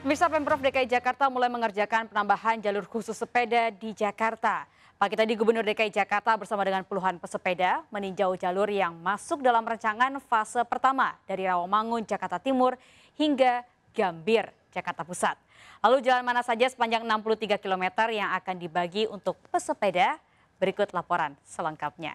Pemirsa, Pemprov DKI Jakarta mulai mengerjakan penambahan jalur khusus sepeda di Jakarta. Pagi tadi Gubernur DKI Jakarta bersama dengan puluhan pesepeda meninjau jalur yang masuk dalam rancangan fase pertama dari Rawamangun, Jakarta Timur hingga Gambir, Jakarta Pusat. Lalu jalan mana saja sepanjang 63 km yang akan dibagi untuk pesepeda? Berikut laporan selengkapnya.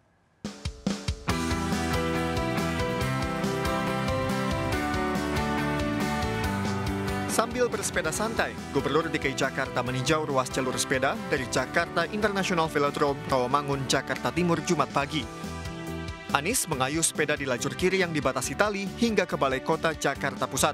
Sambil bersepeda santai, Gubernur DKI Jakarta meninjau ruas jalur sepeda dari Jakarta International Velodrome, Rawamangun, Jakarta Timur, Jumat pagi. Anies mengayuh sepeda di lajur kiri yang dibatasi tali hingga ke Balai Kota Jakarta Pusat.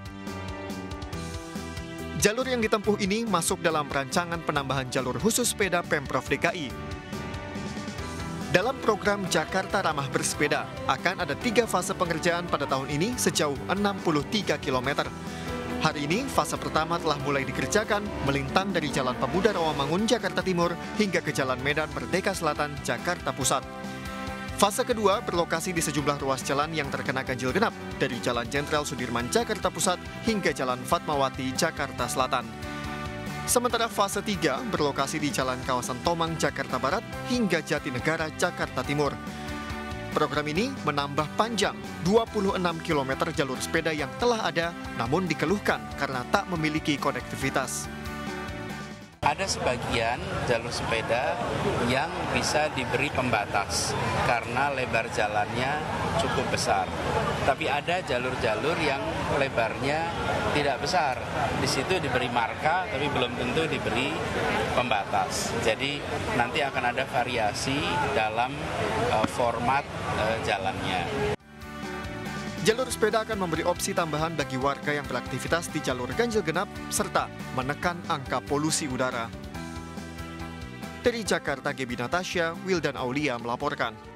Jalur yang ditempuh ini masuk dalam rancangan penambahan jalur khusus sepeda Pemprov DKI. Dalam program Jakarta Ramah Bersepeda, akan ada 3 fase pengerjaan pada tahun ini sejauh 63 km. Hari ini, fase pertama telah mulai dikerjakan melintang dari Jalan Pemuda Rawamangun, Jakarta Timur hingga ke Jalan Medan Merdeka Selatan, Jakarta Pusat. Fase kedua berlokasi di sejumlah ruas jalan yang terkena ganjil genap dari Jalan Jenderal Sudirman, Jakarta Pusat hingga Jalan Fatmawati, Jakarta Selatan. Sementara fase 3 berlokasi di Jalan Kawasan Tomang, Jakarta Barat hingga Jatinegara, Jakarta Timur. Program ini menambah panjang 26 km jalur sepeda yang telah ada namun dikeluhkan karena tak memiliki konektivitas. Ada sebagian jalur sepeda yang bisa diberi pembatas karena lebar jalannya cukup besar. Tapi ada jalur-jalur yang lebarnya tidak besar. Di situ diberi marka tapi belum tentu diberi pembatas. Jadi nanti akan ada variasi dalam format jalannya. Jalur sepeda akan memberi opsi tambahan bagi warga yang beraktivitas di jalur ganjil genap serta menekan angka polusi udara. Dari Jakarta, Gebi Natasha, Wildan Aulia melaporkan.